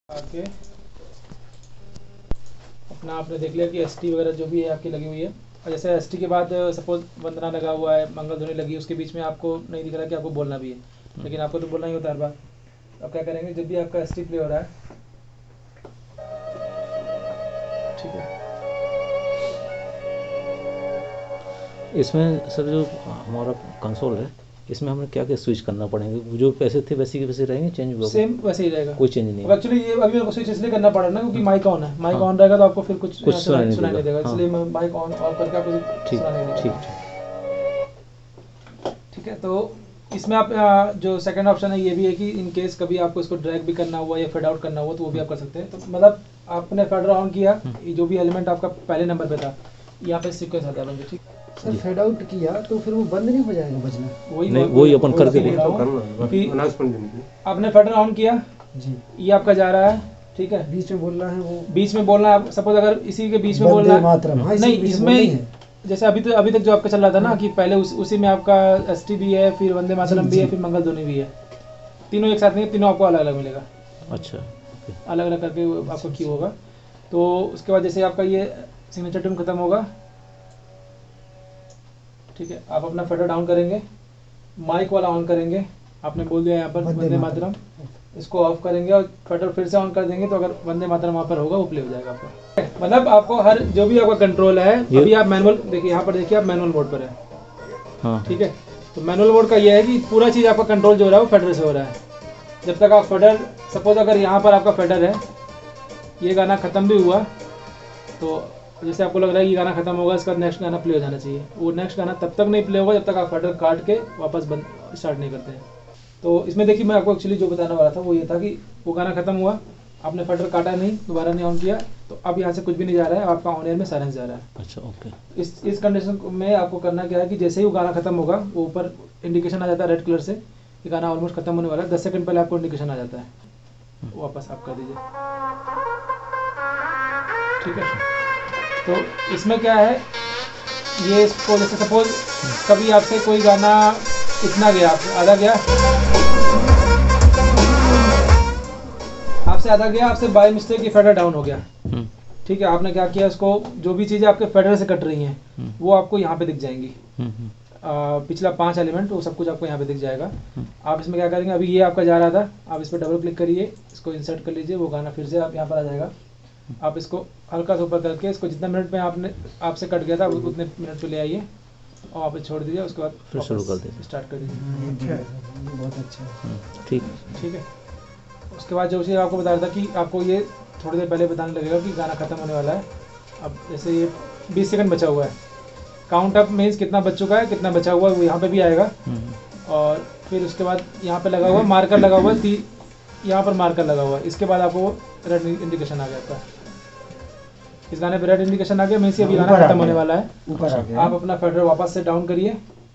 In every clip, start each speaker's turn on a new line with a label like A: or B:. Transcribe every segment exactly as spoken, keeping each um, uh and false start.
A: आके अपना आपने देख लिया कि एसटी वगैरह जो भी है आपकी लगी हुई है। और जैसे एसटी के बाद सपोज वंदना लगा हुआ है, मंगल ध्वनि लगी, उसके बीच में आपको नहीं दिख रहा कि आपको बोलना भी है, लेकिन आपको तो बोलना ही होता है हर बार। अब क्या करेंगे, जब भी आपका एसटी प्ले हो रहा है, ठीक है,
B: इसमें सर जो हमारा कंसोल है इसमें हमें क्या क्या स्विच करना पड़ेगा? जो पैसे थे वैसे के वैसे रहेंगे, चेंज होगा?
A: सेम वैसे ही रहेगा,
B: कोई चेंज नहीं।
A: एक्चुअली ये अभी मेरे को स्विच इसलिए करना पड़ा ना क्योंकि माइक ऑन है, माइक ऑन रहेगा तो आपको फिर कुछ
B: कुछ सुनाई नहीं
A: सुनाई नहीं देगा,
B: देगा।
A: इसलिए मैं माइक ऑन ऑफ करके आपको
B: ठीक
A: सुनाई नहीं देगा।
B: ठीक
A: ठीक है, तो इसमें आप आ, जो सेकंड ऑप्शन है ये भी है कि इन केस कभी आपको इसको ड्रैग भी करना हुआ या फेड आउट करना हुआ तो वो भी आप कर सकते हैं। तो मतलब आपने फेडर ऑन किया, जो भी एलिमेंट आपका पहले नंबर पे था, यहाँ पे सीक्वेंस आता है। ठीक
C: सर, फेड आउट किया तो फिर वो बंद नहीं हो जाएगा बजना?
A: वही
B: नहीं, वही अपन करके
A: देख रहा हूँ। आपने फेडर ऑन किया
C: जी,
A: ये आपका जा रहा है, ठीक है,
C: बीच में बोलना है, वो
A: बीच में बोलना है। सपोज अगर इसी के बीच में बोलना है,
C: मातरम, हाँ,
A: नहीं इसमें जैसे अभी तो अभी तक जो आपका चल रहा था ना कि पहले उस, उसी में आपका एसटी भी है, फिर वंदे मातरम भी है, फिर मंगल ध्वनि भी है, तीनों एक साथ नहीं, तीनों आपको अलग अलग मिलेगा।
B: अच्छा,
A: अलग अलग करके आपको क्यू होगा। तो उसके बाद जैसे आपका ये सिग्नेचर ट्यून खत्म होगा, ठीक है, आप अपना फेडर डाउन करेंगे, माइक वाला ऑन करेंगे, आपने बोल दिया यहाँ पर वंदे मातरम, इसको ऑफ करेंगे और फेडर फिर से ऑन कर देंगे तो अगर वंदे मातरम वहाँ पर होगा वो प्ले हो जाएगा आपका। मतलब आपको हर जो भी आपका कंट्रोल है, अभी आप मैनुअल देखिए, यहाँ पर देखिए आप मैनुअल मोड पर है,
B: हाँ
A: ठीक है। तो मैनुअल मोड का ये है कि पूरा चीज़ आपका कंट्रोल जो हो रहा है वो फेडर से हो रहा है। जब तक आप फेडर, सपोज अगर यहाँ पर आपका फेडर है, ये गाना ख़त्म भी हुआ तो जैसे आपको लग रहा है कि गाना खत्म होगा, इसका नेक्स्ट गाना प्ले हो जाना चाहिए, वो नेक्स्ट गाना तब तक नहीं प्ले होगा जब तक आप फेडर काट के वापस बंद स्टार्ट नहीं करते हैं। तो इसमें देखिए मैं आपको एक्चुअली जो बताने वाला था वो ये था कि वो गाना खत्म हुआ, आपने फेडर काटा नहीं, दोबारा नहीं ऑन किया, तो अब यहाँ से कुछ भी नहीं जा रहा है, आपका ऑन एयर में साइलेंस जा रहा है।
B: अच्छा, ओके।
A: इस इस कंडीशन में आपको करना क्या है कि जैसे ही वो गाना खत्म होगा, वो ऊपर इंडिकेशन आ जाता है रेड कलर से कि गाना ऑलमोस्ट खत्म होने वाला है, दस सेकंड पहले आपको इंडिकेशन आ जाता है, वापस आप कर दीजिए, ठीक है। तो इसमें क्या है, ये इसको जैसे सपोज कभी आपसे कोई गाना इतना गया, आपसे आधा गया, आपसे आधा गया, आपसे बाय मिस्टेक ये फेडर डाउन हो गया, ठीक है, आपने क्या किया, इसको जो भी चीज़ें आपके फेडर से कट रही हैं वो आपको यहाँ पे दिख जाएंगी, आ, पिछला पांच एलिमेंट वो सब कुछ आपको यहाँ पे दिख जाएगा। आप इसमें क्या करेंगे, अभी ये आपका जा रहा था, आप इस पर डबल क्लिक करिए, इसको इंसर्ट कर लीजिए, वो गाना फिर से आप यहाँ पर आ जाएगा। आप इसको हल्का सा ऊपर करके इसको जितना मिनट में आपने आपसे कट गया था उतने मिनट पे ले आइए और आप छोड़ दीजिए, उसके बाद
B: फिर शुरू कर दीजिए,
A: स्टार्ट कर दीजिए।
C: बहुत अच्छा,
B: ठीक
A: ठीक है। उसके बाद जो चीज़ आपको बता रहा था कि आपको ये थोड़ी देर पहले बताने लगेगा कि गाना खत्म होने वाला है। अब जैसे ये बीस सेकंड बचा हुआ है, काउंट अप मीन्स कितना बच चुका है, कितना बचा हुआ है वो यहाँ पे भी आएगा। और फिर उसके बाद यहाँ पे लगा हुआ मार्कर लगा हुआ है, यहाँ पर मार्कर लगा हुआ है, इसके बाद आपको रेड इंडिकेशन आ जाता है। इस गाने पे रेड इंडिकेशन आ गया, मीन्स अभी गाना खत्म होने वाला है, ऊपर आ गया। आप अपना फेडर वापस से डाउन करिए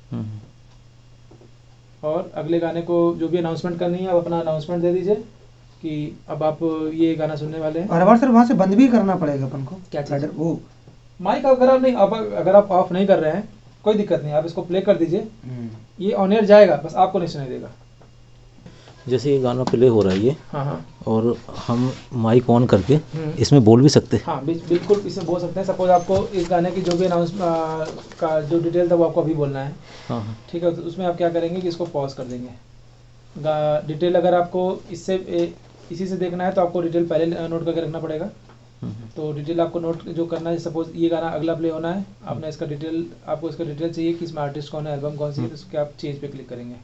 A: और अगले गाने को जो भी अनाउंसमेंट करनी है आप अपना अनाउंसमेंट दे दीजिए कि अब आप ये गाना सुनने वाले हैं।
C: और हमारे सर वहाँ से बंद भी करना पड़ेगा अपन को
A: क्या
C: फेडर? वो
A: माइक अगर आप नहीं, आप अगर आप ऑफ नहीं कर रहे हैं कोई दिक्कत नहीं, आप इसको प्ले कर दीजिए, ये ऑन एयर जाएगा, बस आपको नहीं सुनाई देगा।
B: जैसे ये गाना प्ले हो रहा है ये,
A: हाँ हाँ,
B: और हम माइक ऑन करके इसमें बोल भी सकते हैं?
A: हाँ बिल्कुल, इसमें बोल सकते हैं। सपोज आपको इस गाने की जो भी अनाउंस का जो डिटेल था वो आपको अभी बोलना है,
B: हाँ हाँ,
A: ठीक है, तो उसमें आप क्या करेंगे कि इसको पॉज कर देंगे। डिटेल अगर आपको इससे ए, इसी से देखना है तो आपको डिटेल पहले नोट करके रखना पड़ेगा। तो डिटेल आपको नोट जो करना है, सपोज ये गाना अगला प्ले होना है, आपने इसका डिटेल, आपको इसका डिटेल चाहिए कि इसमें आर्टिस्ट कौन है, एल्बम कौन सी है, तो उसके आप चेंज पे क्लिक करेंगे।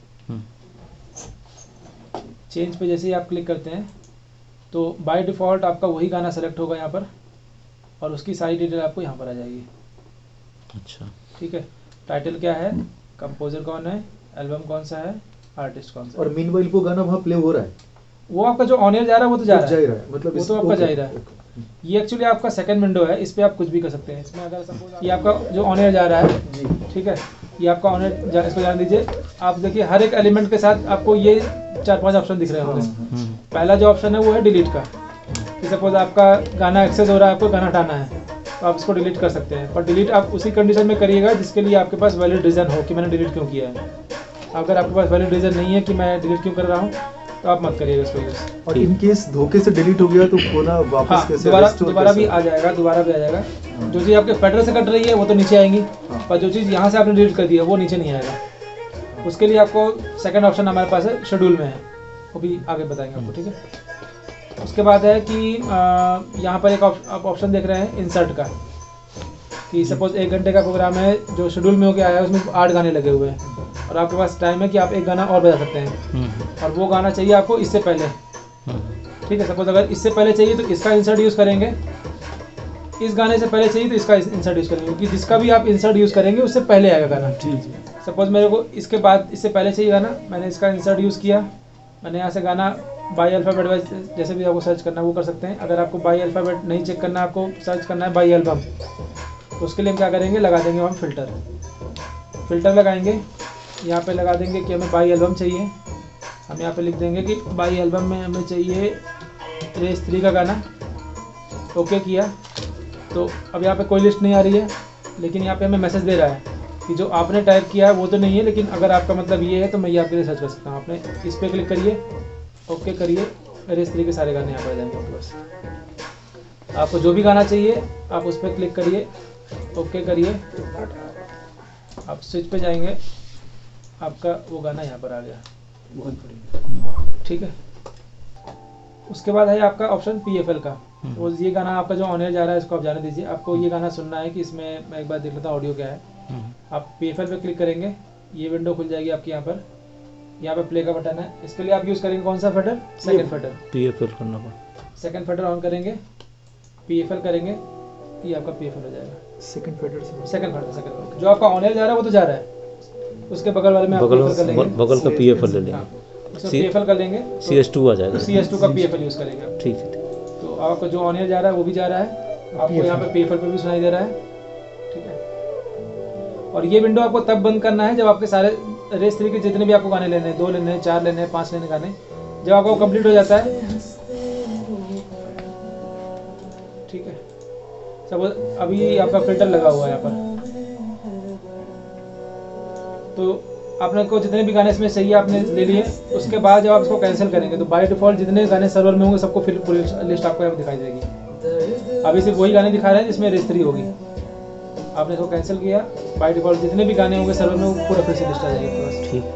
A: चेंज पे जैसे ही आप क्लिक करते हैं तो बाय डिफ़ॉल्ट आपका वही गाना सेलेक्ट होगा यहाँ पर और उसकी सारी डिटेल आपको यहाँ पर आ जाएगी।
B: अच्छा,
A: ठीक है, टाइटल क्या है, कंपोजर कौन है, एल्बम कौन सा है, आर्टिस्ट कौन सा है।
D: और मीनवाइल वो गाना वहाँ प्ले हो रहा है,
A: वो आपका जो ऑन एयर जा रहा है वो तो जा रहा है,
D: है मतलब
A: वो तो आपका जा ही रहा है। ये एक्चुअली आपका सेकंड विंडो है, इस पे आप कुछ भी कर सकते हैं। इसमें अगर सपोज ये आपका जो ऑन एयर जा रहा है, ठीक है, ये आपका ऑन एयर, इसको जान दीजिए। आप देखिए हर एक एलिमेंट के साथ आपको ये चार पांच ऑप्शन दिख रहे होंगे। पहला जो ऑप्शन है वो है डिलीट का, कि सपोज आपका गाना एक्सेस हो रहा है, आपको गाना हटाना है तो आप इसको डिलीट कर सकते हैं, पर डिलीट आप उसी कंडीशन में करिएगा जिसके लिए आपके पास वैलिड रीज़न हो कि मैंने डिलीट क्यों किया है। अगर आपके पास वैलिड रीज़न नहीं है कि मैं डिलीट क्यों कर रहा हूँ तो आप मत करिएगा इसको यूज़।
D: और इन केस धोखे से डिलीट हो गया तो पुनः वापस
A: हाँ,
D: कैसे
A: दोबारा
D: restore
A: दोबारा भी
D: कैसे?
A: आ जाएगा, दोबारा भी आ जाएगा। जो चीज़ आपके फेडर से कट रही है वो तो नीचे आएंगी,
D: हाँ।
A: पर जो चीज़ यहाँ से आपने डिलीट कर दी है वो नीचे नहीं आएगा। उसके लिए आपको सेकंड ऑप्शन हमारे पास है, शेड्यूल में है, वो भी आगे बताएंगे आपको, ठीक है। उसके बाद है कि अ, यहाँ पर एक ऑप- आप ऑप्शन देख रहे हैं इंसर्ट का, कि सपोज एक घंटे का प्रोग्राम है जो शेड्यूल में होके आया है, उसमें आठ गाने लगे हुए हैं और आपके पास टाइम है कि आप एक गाना और बजा सकते हैं,
B: हम्म,
A: और वो गाना चाहिए आपको इससे पहले,
B: हम्म,
A: ठीक है। सपोज अगर इससे पहले चाहिए तो इसका इंसर्ट यूज़ करेंगे, इस गाने से पहले चाहिए तो इसका इंसर्ट यूज़ करेंगे, क्योंकि जिसका भी आप इंसर्ट यूज़ करेंगे उससे पहले आएगा गाना।
D: जी जी।
A: सपोज मेरे को इसके बाद इससे पहले चाहिए गाना, मैंने इसका इंसर्ट यूज़ किया, मैंने यहाँ से गाना बाई अल्फ़ाबेट वाइज जैसे भी आपको सर्च करना है वो कर सकते हैं। अगर आपको बाई अल्फ़ाबेट नहीं चेक करना है, आपको सर्च करना है बाई एल्बम, तो उसके लिए हम क्या करेंगे, लगा देंगे हम फ़िल्टर। फ़िल्टर लगाएंगे, यहाँ पे लगा देंगे कि हमें बाई एल्बम चाहिए। हम यहाँ पे लिख देंगे कि बाई एल्बम में हमें चाहिए रेस थ्री का गाना। ओके किया तो अब यहाँ पे कोई लिस्ट नहीं आ रही है, लेकिन यहाँ पे हमें मैसेज दे रहा है कि जो आपने टाइप किया है वो तो नहीं है, लेकिन अगर आपका मतलब ये है तो मैं ये आपके लिए सर्च कर सकता हूँ। आपने इस पर क्लिक करिए, ओके करिए, रेस थ्री के सारे गाने यहाँ पर आ जाएंगे आपके पास। आपको जो भी गाना चाहिए आप उस पर क्लिक करिए, ओके करिए, आप स्विच पे जाएंगे, आपका वो गाना यहाँ पर आ गया।
C: बहुत बढ़िया।
A: ठीक है। उसके बाद है आपका ऑप्शन पी एफ एल का। वो ये गाना आपका जो ऑन एयर जा रहा है इसको आप जाने दीजिए। आपको ये गाना सुनना है कि इसमें मैं एक बार देख लेता हूँ ऑडियो क्या है।
B: हम्म,
A: आप पी एफ एल पे क्लिक करेंगे, ये विंडो खुल जाएगी आपकी। यहाँ पर यहाँ पे प्ले का बटन है। इसके लिए आप यूज़ करेंगे कौन सा fader, second fader.
B: P F L करना पड़ा।
A: सेकंड फेडर ऑन करेंगे, पी एफ एल करेंगे, ये आपका पी एफ एल हो जाएगा।
D: सेकंड फेडर से
A: सेकंड फेडर सेकंड फेडर जो आपका ऑन एयर जा रहा है वो तो जा रहा है, उसके बगल वाले में आप
B: बगल
A: पी एफ एल कर लेंगे।
B: बगल का पी एफ एल ले
A: हाँ,
B: लेंगे,
A: उसमें पी एफ एल कर लेंगे,
B: सी एस टू आ जाएगा।
A: सी एस टू का पी एफ एल यूज़ करेंगे आप।
B: ठीक है, ठीक।
A: तो आपका जो ऑन एयर जा रहा है वो भी जा रहा है, आपको यहाँ पे पेपर पे भी सुनाई दे रहा है, ठीक है। और ये विंडो आपको तब बंद करना है जब आपके सारे रेस थ्री के जितने भी आपको गाने लेने हैं, दो लेने हैं, चार लेने हैं, पांच लेने गाने, जब आपका कंप्लीट हो जाता है, ठीक है। सब अभी आपका फिल्टर लगा हुआ है यहाँ पर, तो आपने को जितने भी गाने इसमें चाहिए आपने ले लिए। उसके बाद जब आप इसको कैंसिल करेंगे तो बाय डिफॉल्ट जितने गाने सर्वर में होंगे सबको फिर पूरी लिस्ट आपको यहाँ पे दिखाई देगी। अभी सिर्फ वही गाने दिखा रहे हैं जिसमें रेस थ्री होगी। आपने इसको कैंसिल किया, बाय डिफॉल्ट जितने भी गाने होंगे सर्वर में वो पूरा फिर से लिस्ट आ जाएगी आपके पास।
B: ठीक।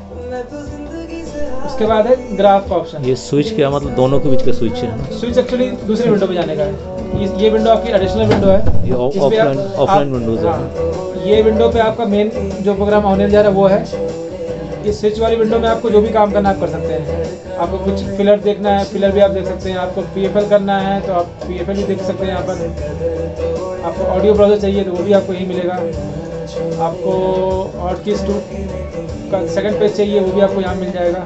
A: उसके बाद है ग्राफ का ऑप्शन।
B: ये स्विच क्या मतलब दोनों के बीच का स्विच है ना?
A: स्विच एक्चुअली दूसरी विंडो पे जाने का है। ये- ये विंडो आपकी एडिशनल विंडो है।
B: ये ऑफ-
A: इस पे आप-
B: ऑफलाइन ऑफलाइन
A: आप-
B: विंडोज है।
A: हाँ, ये विंडो पे आपका मेन जो प्रोग्राम होने जा रहा है वो है। इस स्विच वाली विंडो में आपको जो भी काम करना आप कर सकते हैं। आपको कुछ फिलर देखना है, फिलर भी आप देख सकते हैं। आपको पी एफ एल करना है तो आप पी एफ एल भी देख सकते हैं यहाँ पर। आपको ऑडियो ब्राउजर चाहिए तो वो भी आपको यहीं मिलेगा। आपको हॉट कीज टू का सेकंड पेज चाहिए वो भी आपको यहाँ मिल जाएगा,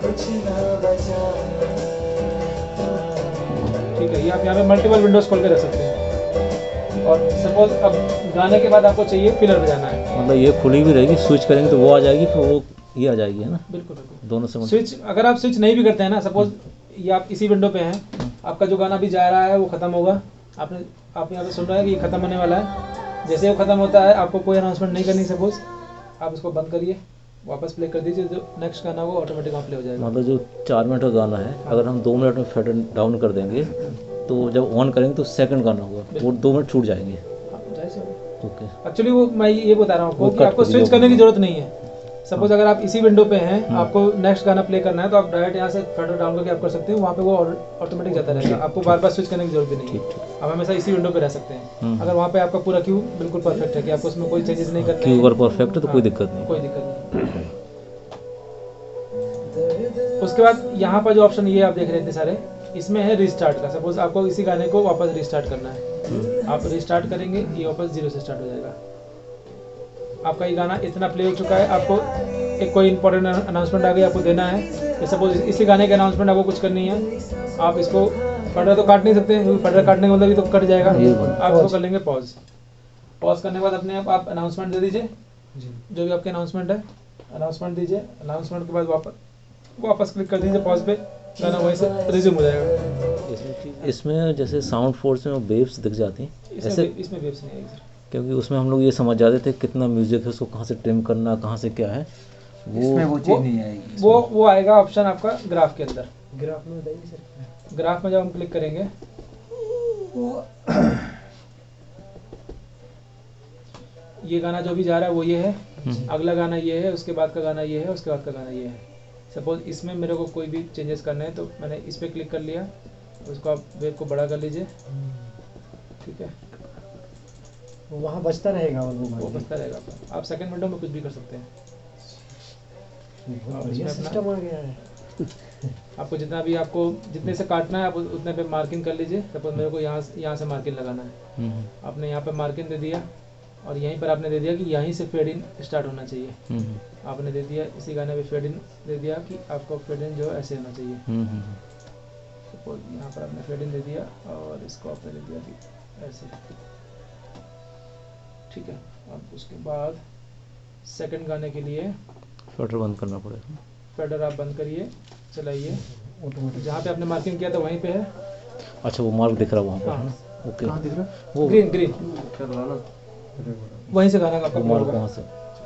A: ठीक है। ये आप यहाँ पे मल्टीपल विंडोज खोल के रख सकते हैं। और सपोज अब गाने के बाद आपको चाहिए फिलर बजाना है,
B: मतलब ये खुली भी रहेगी, स्विच करेंगे तो वो आ जाएगी, फिर वो ये आ जाएगी, है ना?
A: बिल्कुल बिल्कुल।
B: दोनों से मतलब
A: स्विच अगर आप स्विच नहीं भी करते हैं ना, सपोज ये आप इसी विंडो पे हैं, आपका जो गाना भी जा रहा है वो खत्म होगा, आपने आप यहाँ पे सुन रहे हैं कि ये खत्म होने वाला है। जैसे वो खत्म होता है आपको कोई अनाउंसमेंट नहीं करनी। सपोज आप इसको बंद करिए, वापस प्ले कर दीजिए, जो नेक्स्ट गाना वो ऑटोमेटिक वहाँ प्ले हो जाएगा।
B: मतलब जो चार मिनट का गाना है, अगर हम दो मिनट में फेडर डाउन कर देंगे तो जब ऑन करेंगे तो सेकंड गाना होगा, वो दो मिनट छूट जाएंगे। ओके।
A: एक्चुअली वो मैं ये बता रहा हूँ आपको
B: वो
A: कि
B: कट
A: आपको
B: कर
A: स्विच
B: दिया
A: करने की
B: होगा।
A: जरूरत नहीं है। सपोज अगर आप इसी विंडो पे हैं, आपको नेक्स्ट गाना प्ले करना है तो आप डायरेक्ट यहाँ से फेडर डाउन करके आप कर सकते हैं, वहाँ पे वो ऑटोमेटिक जाता रहेगा। आपको बार बार स्विच करने की जरूरत भी नहीं है। आप हमेशा इसी विंडो पे रह सकते हैं।
B: हम्म।
A: अगर वहाँ पे आपका पूरा क्यू बिल्कुल परफेक्ट है कि आपको उसमें कोई चेंजेस नहीं करते
B: क्यू
A: हैं,
B: अगर परफेक्ट है तो कोई
A: हाँ,
B: दिक्कत नहीं।
A: कोई दिक्कत नहीं। उसके बाद यहाँ पर जो ऑप्शन ये आप देख रहे थे सारे, इसमें है रिस्टार्ट का। सपोज आपको इसी गाने को वापस रिस्टार्ट करना है, आप रिस्टार्ट करेंगे, ये वापस जीरो से स्टार्ट हो जाएगा। आपका ये गाना इतना प्ले हो चुका है, आपको एक कोई इंपॉर्टेंट अनाउंसमेंट आ गई आपको देना है। सपोज इसी गाने के अनाउंसमेंट आपको कुछ करनी है, आप इसको फटर तो काट नहीं सकते, क्योंकि फटर काटने का मतलब ही तो कट जाएगा। आप इसको कर लेंगे पॉज। पॉज करने के बाद अपने आप आप अनाउंसमेंट दे दीजिए, जो भी आपके अनाउंसमेंट है अनाउंसमेंट दीजिए। अनाउंसमेंट के बाद वापस वापस क्लिक कर दीजिए पॉज पे, गाना वहीं से रिज्यूम हो जाएगा।
B: इसमें जैसे साउंड फोर्स में वेव्स दिख जाती हैं
A: इसमें
B: ऐसे,
A: इसमें वेव्स नहीं आएगी सर,
B: क्योंकि उसमें हम लोग ये समझ जाते थे कितना म्यूजिक है, उसको कहाँ से ट्रिम करना, कहाँ से क्या है, वो
C: इसमें वो
A: वो-
C: चीज़ नहीं आएगी।
A: वो वो आएगा ऑप्शन आपका ग्राफ के अंदर।
C: ग्राफ में बताइए सर।
A: ग्राफ में जब हम क्लिक करेंगे ये गाना जो भी जा रहा है वो ये है, अगला गाना ये है, उसके बाद का गाना ये है, उसके बाद का गाना ये है। सपोज इसमें मेरे को कोई भी चेंजेस करना है तो मैंने इस पर क्लिक कर लिया, उसको आप वेव को बड़ा कर लीजिए, ठीक है,
C: वहाँ बचता रहेगा और वो
A: वो बचता रहेगा। आपका आप सेकंड विंडो में कुछ भी कर सकते हैं।
C: बहुत बढ़िया सिस्टम आ गया है।
A: आपको जितना भी आपको जितने से काटना है आप उतने पे मार्किंग कर लीजिए। सपोज मेरे को यहाँ यहाँ से मार्किंग लगाना है, आपने यहाँ पे मार्किंग दे दिया और यहीं पर आपने दे दिया कि यहीं से फेड इन स्टार्ट होना चाहिए। आपने दे दिया इसी गाने पे फेड इन दे दिया कि आपको फेड इन जो है ऐसे होना चाहिए। सपोज यहाँ पर आपने फेड इन दे दिया और इसको आपने दे दिया कि ऐसे, ठीक है। अब उसके बाद सेकंड गाने के लिए
B: फेडर बंद करना पड़ेगा।
A: फेडर आप बंद करिए, चलाइए, जहाँ पे आपने मार्किंग किया था वहीं पे है।
B: अच्छा वो मार्क दिख रहा है वहाँ पर,
A: हाँ।
B: ओके।
D: कहाँ दिख रहा है?
B: वो
A: ग्रीन ग्रीन वहीं से गाना का
B: वो मार्क वहाँ से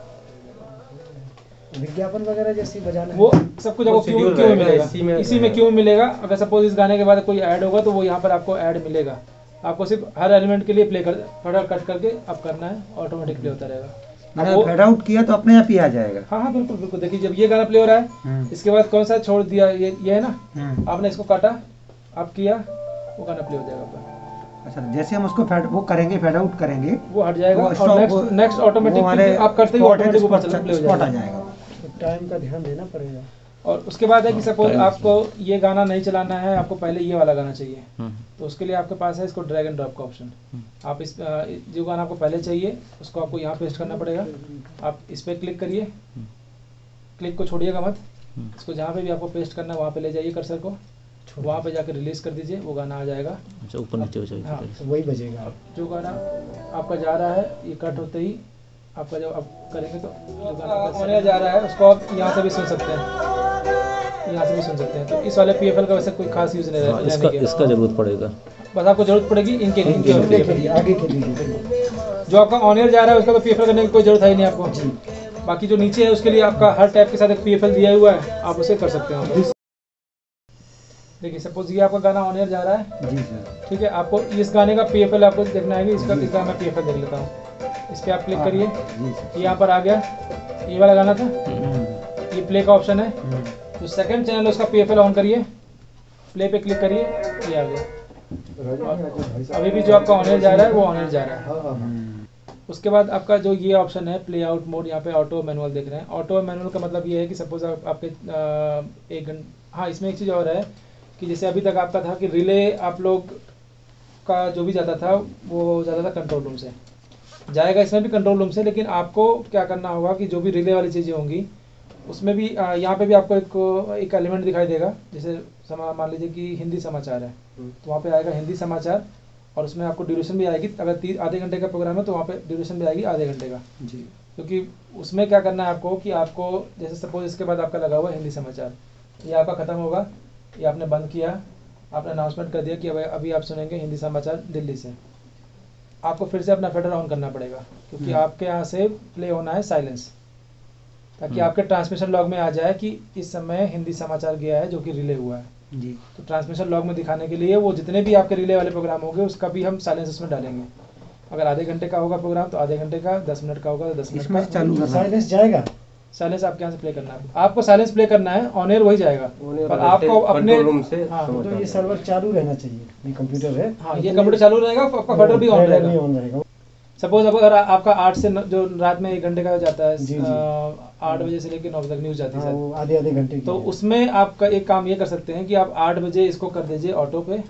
C: विज्ञापन वगैरह जैसी बजाना है।
A: वो सब कुछ आपको क्यों क्यों मिलेगा,
E: इसी में
A: इसी में क्यों मिलेगा। अगर सपोज इस गाने के बाद कोई ऐड होगा तो वो यहाँ पर आपको ऐड मिलेगा। आपको सिर्फ हर एलिमेंट के लिए प्ले कर थोड़ा कट करके अब करना है, ऑटोमेटिक प्ले होता रहेगा।
E: मैंने
A: वो-
E: फेड आउट किया तो अपने आप ही आ जाएगा।
A: हाँ हाँ बिल्कुल बिल्कुल। देखिए जब ये गाना प्ले हो रहा है, इसके बाद कौन सा छोड़ दिया, ये ये है ना, आपने इसको काटा, आप किया, वो गाना प्ले हो जाएगा आपका।
E: अच्छा जैसे हम उसको फेड वो करेंगे, फेड आउट करेंगे,
A: वो हट जाएगा
E: वो
A: और
E: stop-
A: नेक्स्ट
E: वो-
A: नेक्स्ट
E: वो
A: ऑटोमेटिक
E: हमारे
A: आप करते ही
E: spot है,
A: ऑटोमेटिक ऊपर
E: spot-
A: चला प्ले हो
E: spot आ
A: जाएगा।
E: जाएगा।
C: तो टाइम का ध्यान देना पड़ेगा।
A: और उसके बाद है कि सपोज
B: टाइम
A: आपको ये गाना नहीं चलाना है, आपको पहले ये वाला गाना चाहिए,
B: हम्म,
A: तो उसके लिए आपके पास है इसको ड्रैग एंड ड्रॉप का ऑप्शन। आप इस अ, जो गाना आपको पहले चाहिए उसको आपको यहाँ पेस्ट करना पड़ेगा। आप इस पर क्लिक करिए, क्लिक को छोड़िएगा मत,
B: हम्म।
A: इसको जहाँ पे भी आपको पेस्ट करना है वहाँ पे ले जाइए कर्सर को, वहाँ पे जाकर रिलीज कर दीजिए, वो गाना आ जाएगा।
B: अच्छा ऊपर नीचे हो
A: हाँ।
B: जाएगा।
C: तो वही बजेगा।
A: अब जो गाना आपका जा रहा है ये कट होते ही आपका जब आप करेंगे तो जो गाना होने जा रहा है उसको आप यहाँ से भी सुन सकते हैं, यहाँ से भी सुन सकते हैं। तो इस वाले पीएफएल का वैसे कोई खास यूज़ नहीं
B: हाँ,
A: रहने
B: इसका
A: की।
B: इसका जरूरत पड़ेगा।
A: बस आपको जरूरत पड़ेगी इनके इनके
C: सुनने के
A: PFL
C: लिए आगे के लिए।
A: जो आपका ऑन एयर जा रहा है उसका तो पीएफएल करने की कोई जरूरत है ही नहीं आपको। बाकी जो नीचे है उसके लिए आपका हर टैब के साथ एक पीएफएल दिया हुआ है, आप उसे कर सकते हैं। देखिए सपोज ये आपका गाना ऑन एयर जा रहा है,
E: जी सर।
A: ठीक है, आपको इस गाने का पीएफएल आपको देखना है कि इसका इसका मैं पीएफएल देख लेता हूँ। इस पर आप क्लिक करिए,
E: जी सर।
A: ये यहाँ पर आ गया, ये वाला गाना था,
E: हम्म,
A: ये प्ले का ऑप्शन है।
E: हम्म,
A: जो सेकंड चैनल है उसका पीएफएल ऑन करिए, प्ले पे क्लिक करिए, ये आ गया। अभी भी जो आपका ऑन एयर जा रहा है वो ऑन एयर जा रहा है।
E: हम्म,
A: उसके बाद आपका जो ये ऑप्शन है प्ले आउट मोड, यहाँ पे ऑटो मैनुअल देख रहे हैं। ऑटो मैनुअल का मतलब ये है कि सपोज आप, आपके अ, एक घंटा, हाँ इसमें एक चीज़ और है कि जैसे अभी तक आपका था कि रिले आप लोग का जो भी जाता था वो जाता था कंट्रोल रूम से, जाएगा इसमें भी कंट्रोल रूम से, लेकिन आपको क्या करना होगा कि जो भी रिले वाली चीज़ें होंगी उसमें भी अ, यहाँ पे भी आपको एक एक एलिमेंट दिखाई देगा। जैसे समा मान लीजिए कि हिंदी समाचार है तो वहाँ पे आएगा हिंदी समाचार और उसमें आपको ड्यूरेशन भी आएगी। अगर तीन आधे घंटे का प्रोग्राम है तो वहाँ पे ड्यूरेशन भी आएगी आधे घंटे का,
E: जी
A: क्योंकि उसमें क्या करना है आपको कि आपको जैसे सपोज इसके बाद आपका लगा हुआ हिंदी समाचार, ये आपका ख़त्म होगा, ये आपने बंद किया, आपने अनाउंसमेंट कर दिया कि अभी अभी आप सुनेंगे हिंदी समाचार दिल्ली से, आपको फिर से अपना फेडर ऑन करना पड़ेगा क्योंकि आपके यहाँ से प्ले होना है साइलेंस, ताकि आपके ट्रांसमिशन लॉग में आ जाए कि इस समय हिंदी समाचार गया है जो कि रिले हुआ है।
E: जी
A: तो ट्रांसमिशन लॉग में दिखाने के लिए वो जितने भी आपके रिले वाले प्रोग्राम होंगे उसका भी हम साइलेंस उसमें डालेंगे। अगर आधे घंटे का होगा प्रोग्राम तो आधे घंटे का, दस मिनट का होगा तो दस मिनट
E: इसमें
A: का
E: चालू करना है।
C: साइलेंस जाएगा।
A: साइलेंस आपके यहाँ से प्ले करना है। आपको साइलेंस प्ले करना है, ऑन एयर वही जाएगा, पर आपको अपने
F: रूम से
A: हाँ
C: तो ये सर्वर चालू रहना चाहिए, ये कंप्यूटर है।
A: हाँ ये कंप्यूटर चालू रहेगा, आपका फेडर भी ऑन
C: फेडर भी
A: रहेगा।
C: ऑन रहेगा।
A: सपोज अब अगर आपका आठ से नौ- जो रात में एक घंटे का जाता है,
C: जी, जी।
A: अ, आठ बजे से लेकर नौ बजे तक न्यूज़ जाती है
C: हाँ,
A: शायद।
C: वो आधे आधे घंटे की
A: तो
C: है।
A: उसमें आपका एक काम ये कर सकते हैं कि आप आठ बजे इसको कर दीजिए ऑटो पे,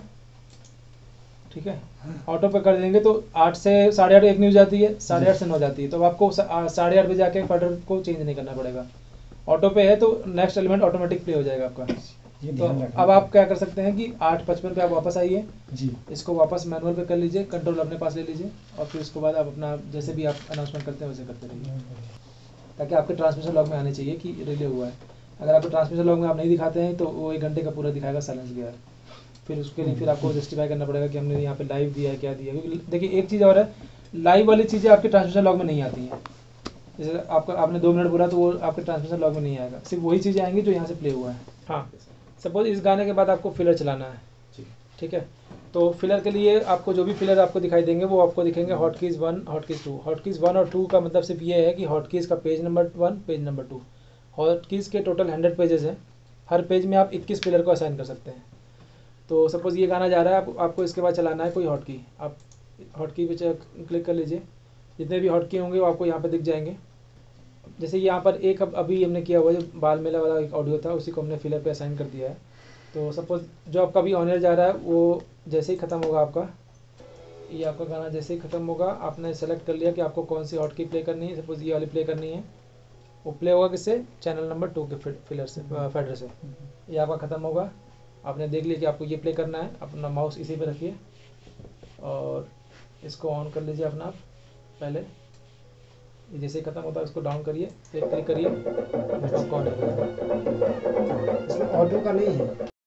A: ठीक है, ऑटो पे कर देंगे तो आठ से साढ़े आठ एक न्यूज़ आती है, साढ़े आठ से नौ जाती है, तो आपको सा- आ- साढ़े आठ बजे आके फेडर को चेंज नहीं करना पड़ेगा। ऑटो पे है तो नेक्स्ट एलिमेंट ऑटोमेटिक प्ले हो जाएगा आपका।
C: ये
A: तो
C: ध्यान रखना।
A: अब आप क्या कर सकते हैं कि आठ पचपन पे आप वापस आइए,
C: जी
A: इसको वापस मैनुअल पे कर लीजिए, कंट्रोल अपने पास ले लीजिए और फिर उसके बाद आप अपना जैसे भी आप अनाउंसमेंट करते हैं वैसे करते रहिए, ताकि आपके ट्रांसमिशन लॉग में आने चाहिए कि रिले हुआ है। अगर आपके ट्रांसमिशन लॉग में आप नहीं दिखाते हैं तो वो एक घंटे का पूरा दिखाएगा साइलेंस गया है। फिर उसके लिए फिर आपको जस्टिफाई करना पड़ेगा कि हमने यहाँ पे लाइव दिया है क्या दिया है, क्योंकि देखिए एक चीज़ और है, लाइव वाली चीज़ें आपके ट्रांसमिशन लॉग में नहीं आती हैं। जैसे आपका आपने दो मिनट बोला तो वो आपके ट्रांसमिशन लॉग में नहीं आएगा, सिर्फ वही चीज़ें आएंगी जो यहाँ से प्ले हुआ है। हाँ सपोज इस गाने के बाद आपको फिलर चलाना है,
D: ठीक
A: ठीक है। तो फिलर के लिए आपको जो भी फिलर आपको दिखाई देंगे वो आपको दिखेंगे hot keys one, hot keys two. Hot keys one और टू का मतलब सिर्फ ये है कि हॉट कीज़ का page number one, page number two. Hot keys के टोटल हंड्रेड पेजेस हैं, हर पेज में आप इक्कीस फिलर को असाइन कर सकते हैं। तो सपोज़ ये गाना जा रहा है, आप, आपको इसके बाद चलाना है कोई हॉट की, आप हॉट की पे क्लिक कर लीजिए, जितने भी हॉट की होंगे वो आपको यहाँ पे दिख जाएंगे। जैसे यहाँ पर एक अब अभी हमने किया हुआ जो बाल मेला वाला एक ऑडियो था, उसी को हमने फिलर पे असाइन कर दिया है। तो सपोज़ जो आपका अभी ऑन एयर जा रहा है वो जैसे ही ख़त्म होगा आपका, ये आपका गाना जैसे ही ख़त्म होगा, आपने सेलेक्ट कर लिया कि आपको कौन सी हॉट की प्ले करनी है। सपोज़ ये वाली प्ले करनी है, वो प्ले होगा किससे, चैनल नंबर टू के फिलर से, फेडर से। ये आपका ख़त्म होगा, आपने देख लिया कि आपको ये प्ले करना है, अपना माउस इसी पे रखिए और इसको ऑन कर लीजिए अपना आप। पहले ये जैसे ही ख़त्म होता है उसको डाउन करिए, फिर क्लिक करिए, आपको ऑन हो जाएगा।
C: इसमें ऑडियो का नहीं है।